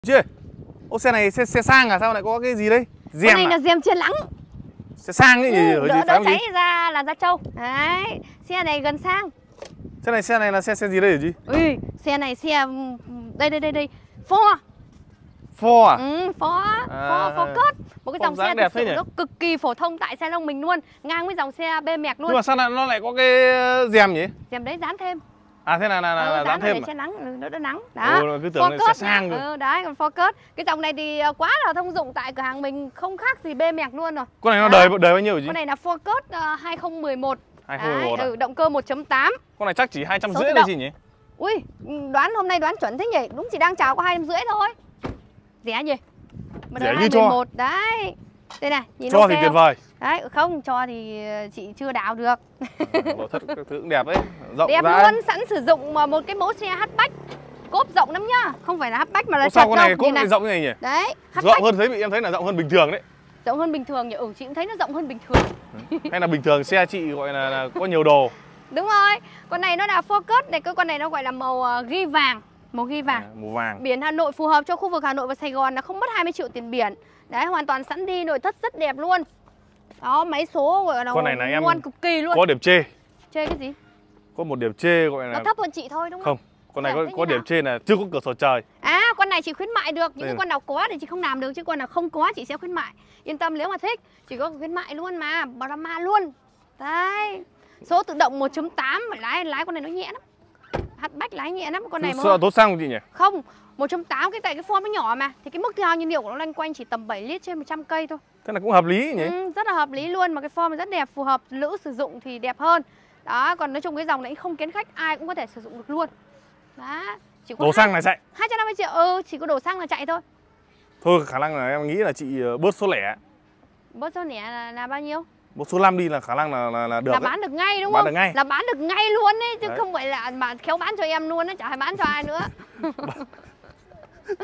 Chưa? Ô xe này xe sang à? Sao lại có cái gì đây? Rèm Con này à? là rèm chia lắng. Xe sang cái gì? Đỡ cháy ra là da trâu. Đấy, xe này gần sang. Xe này là xe gì đây hả chị? Ui, xe này xe đây. Ford. Ford à? Ừ, Ford Cốt. Một cái dòng xe đẹp thực sự nó cực kỳ phổ thông tại salon mình luôn, ngang với dòng xe BMX luôn. Nhưng mà sao nó lại có cái rèm nhỉ? Rèm đấy dán thêm. À thế là dán thêm để à? che nắng, đỡ nắng. Đó. Cứ tưởng là xe sang rồi. Đấy, còn Ford Cốt. Cái dòng này thì quá là thông dụng tại cửa hàng mình, không khác gì BMX luôn rồi. Con này nó đời bao nhiêu hả chị? Con này là Ford Cốt 2011. 2011 à? Động cơ 1.8. Con này chắc chỉ 250 thôi chị nhỉ? Ui, hôm nay đoán chuẩn thế nhỉ? Đúng chỉ đang chào có 250 thôi. Rẻ gì? Mà rẻ như cho. Đấy. Đây này, nhìn cho thì tuyệt vời. Đấy, không cho thì chị chưa đào được. Nội thất các thứ cũng đẹp đấy, rộng đẹp rãi. luôn, sẵn sử dụng mà một cái mẫu xe hatchback. Cốp rộng lắm nhá, không phải là hatchback mà là sao con này cốp này rộng như này nhỉ? Đấy, rộng hơn em thấy là rộng hơn bình thường đấy. Rộng hơn bình thường nhỉ? Chị cũng thấy nó rộng hơn bình thường. Hay là bình thường xe chị gọi là có nhiều đồ. Đúng rồi, con này nó là Ford Cốt này, con này nó gọi là màu ghi vàng. Màu ghi vàng. Màu vàng. Biển Hà Nội, phù hợp cho khu vực Hà Nội và Sài Gòn, là không mất 20 triệu tiền biển. Đấy, hoàn toàn sẵn đi, nội thất rất đẹp luôn. Đó, máy số gọi là con này em ngoan cực kỳ luôn. Có điểm chê. Chê cái gì? Có một điểm chê gọi là nó thấp hơn chị thôi đúng không? Không, con này có điểm chê là chưa có cửa sổ trời. À, con này chị khuyến mại được, những con nào có thì chị không làm được, chứ con nào không có chị sẽ khuyến mại. Yên tâm, nếu mà thích chị có khuyến mại luôn mà, Brahma luôn. Đấy. Số tự động 1.8 mà lái con này nó nhẹ lắm. Hatchback lái nhẹ lắm, con này mà. Sợ tố xăng chị nhỉ? Không, 1.8 tại cái Ford nó nhỏ mà, thì cái mức tiêu hao nhiên liệu của nó loanh quanh chỉ tầm 7 lít trên 100 cây thôi. Thế là cũng hợp lý nhỉ? Rất là hợp lý luôn, mà cái form rất đẹp, phù hợp nữ sử dụng thì đẹp hơn. Đó, còn nói chung cái dòng này không kén khách, ai cũng có thể sử dụng được luôn. Đó, chỉ có đồ xăng này chạy 250 triệu, chỉ có đồ xăng là chạy thôi. Thôi khả năng là em nghĩ là chị bớt số lẻ. Bớt số lẻ là bao nhiêu? Một số 5 đi là khả năng là được. Là bán được ngay đúng bán không? Được ngay. Là bán được ngay luôn ấy, chứ không phải là mà khéo bán cho em luôn ấy, chả phải bán cho ai nữa.